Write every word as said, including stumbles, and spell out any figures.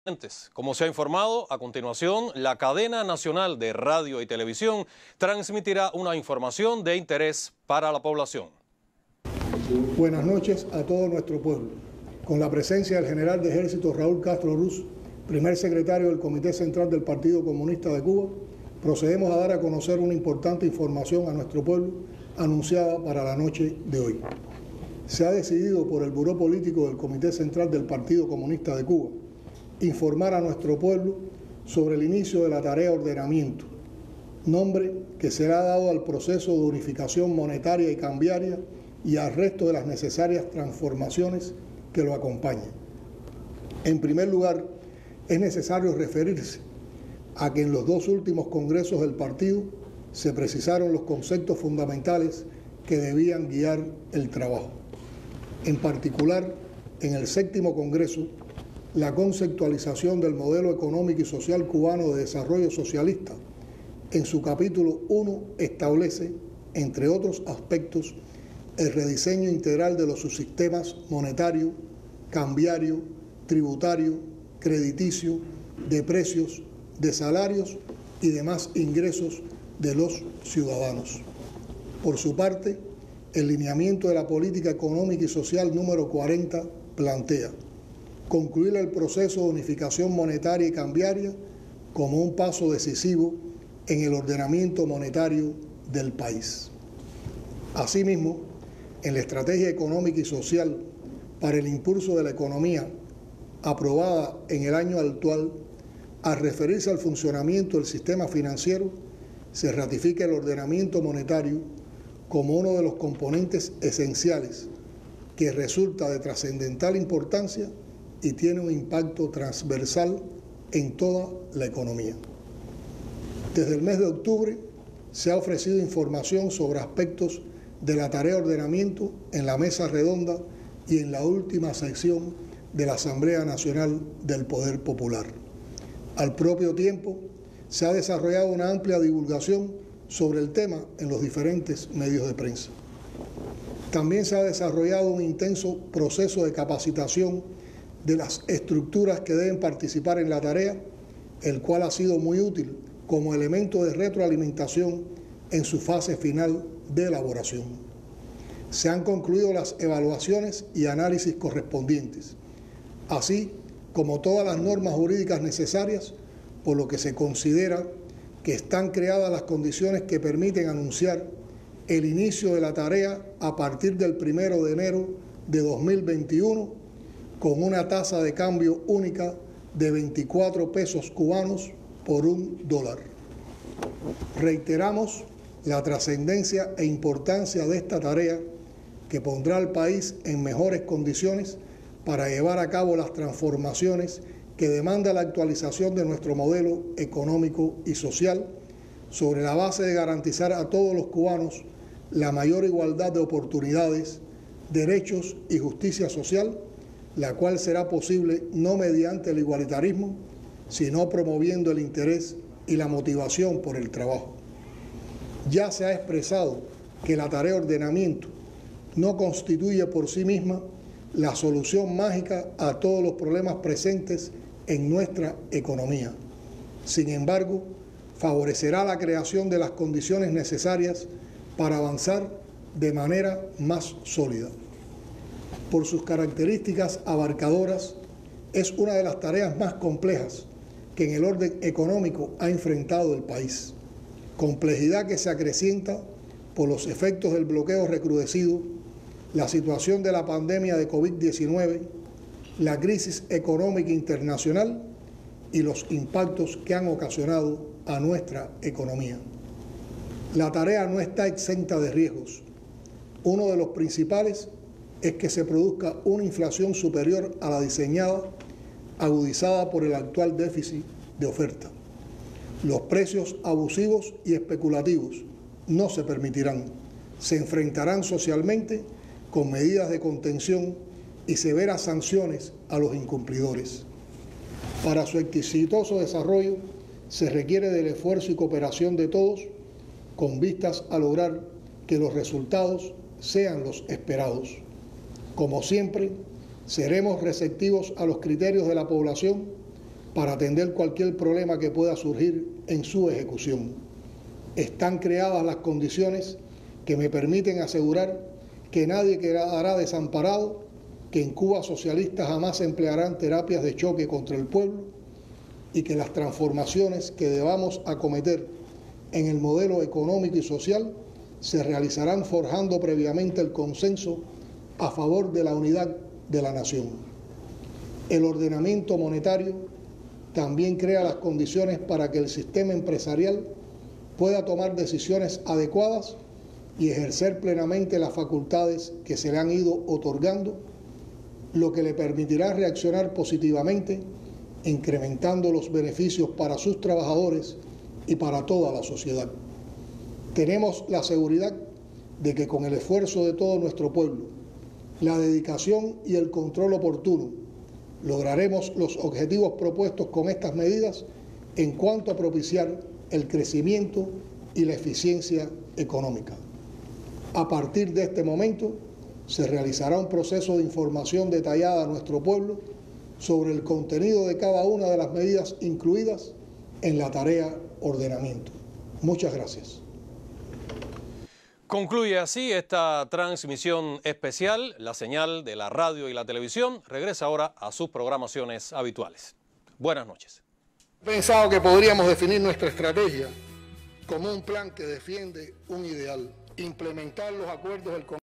Como se ha informado, a continuación, la cadena nacional de radio y televisión transmitirá una información de interés para la población. Buenas noches a todo nuestro pueblo. Con la presencia del general de ejército Raúl Castro Ruz, primer secretario del Comité Central del Partido Comunista de Cuba, procedemos a dar a conocer una importante información a nuestro pueblo anunciada para la noche de hoy. Se ha decidido por el Buró Político del Comité Central del Partido Comunista de Cuba informar a nuestro pueblo sobre el inicio de la tarea ordenamiento, nombre que será dado al proceso de unificación monetaria y cambiaria y al resto de las necesarias transformaciones que lo acompañan. En primer lugar, es necesario referirse a que en los dos últimos congresos del partido se precisaron los conceptos fundamentales que debían guiar el trabajo. En particular, en el séptimo congreso, la conceptualización del modelo económico y social cubano de desarrollo socialista, en su capítulo uno establece, entre otros aspectos, el rediseño integral de los subsistemas monetario, cambiario, tributario, crediticio, de precios, de salarios y demás ingresos de los ciudadanos. Por su parte, el lineamiento de la política económica y social número cuarenta plantea concluir el proceso de unificación monetaria y cambiaria como un paso decisivo en el ordenamiento monetario del país. Asimismo, en la estrategia económica y social para el impulso de la economía aprobada en el año actual, al referirse al funcionamiento del sistema financiero, se ratifica el ordenamiento monetario como uno de los componentes esenciales que resulta de trascendental importancia y tiene un impacto transversal en toda la economía. Desde el mes de octubre se ha ofrecido información sobre aspectos de la tarea de ordenamiento en la mesa redonda y en la última sección de la Asamblea Nacional del Poder Popular. Al propio tiempo, se ha desarrollado una amplia divulgación sobre el tema en los diferentes medios de prensa. También se ha desarrollado un intenso proceso de capacitación de las estructuras que deben participar en la tarea, el cual ha sido muy útil como elemento de retroalimentación en su fase final de elaboración. Se han concluido las evaluaciones y análisis correspondientes, así como todas las normas jurídicas necesarias, por lo que se considera que están creadas las condiciones que permiten anunciar el inicio de la tarea a partir del primero de enero de dos mil veintiuno con una tasa de cambio única de veinticuatro pesos cubanos por un dólar. Reiteramos la trascendencia e importancia de esta tarea que pondrá al país en mejores condiciones para llevar a cabo las transformaciones que demanda la actualización de nuestro modelo económico y social sobre la base de garantizar a todos los cubanos la mayor igualdad de oportunidades, derechos y justicia social, la cual será posible no mediante el igualitarismo, sino promoviendo el interés y la motivación por el trabajo. Ya se ha expresado que la tarea de ordenamiento no constituye por sí misma la solución mágica a todos los problemas presentes en nuestra economía. Sin embargo, favorecerá la creación de las condiciones necesarias para avanzar de manera más sólida. Por sus características abarcadoras, es una de las tareas más complejas que en el orden económico ha enfrentado el país. Complejidad que se acrecienta por los efectos del bloqueo recrudecido, la situación de la pandemia de COVID diecinueve, la crisis económica internacional y los impactos que han ocasionado a nuestra economía. La tarea no está exenta de riesgos. Uno de los principales es que se produzca una inflación superior a la diseñada, agudizada por el actual déficit de oferta. Los precios abusivos y especulativos no se permitirán. Se enfrentarán socialmente con medidas de contención y severas sanciones a los incumplidores. Para su exitoso desarrollo se requiere del esfuerzo y cooperación de todos con vistas a lograr que los resultados sean los esperados. Como siempre, seremos receptivos a los criterios de la población para atender cualquier problema que pueda surgir en su ejecución. Están creadas las condiciones que me permiten asegurar que nadie quedará desamparado, que en Cuba socialistas jamás emplearán terapias de choque contra el pueblo y que las transformaciones que debamos acometer en el modelo económico y social se realizarán forjando previamente el consenso a favor de la unidad de la nación. El ordenamiento monetario también crea las condiciones para que el sistema empresarial pueda tomar decisiones adecuadas y ejercer plenamente las facultades que se le han ido otorgando, lo que le permitirá reaccionar positivamente, incrementando los beneficios para sus trabajadores y para toda la sociedad. Tenemos la seguridad de que con el esfuerzo de todo nuestro pueblo, la dedicación y el control oportuno, lograremos los objetivos propuestos con estas medidas en cuanto a propiciar el crecimiento y la eficiencia económica. A partir de este momento, se realizará un proceso de información detallada a nuestro pueblo sobre el contenido de cada una de las medidas incluidas en la tarea ordenamiento. Muchas gracias. Concluye así esta transmisión especial. La señal de la radio y la televisión regresa ahora a sus programaciones habituales. Buenas noches. He pensado que podríamos definir nuestra estrategia como un plan que defiende un ideal, implementar los acuerdos del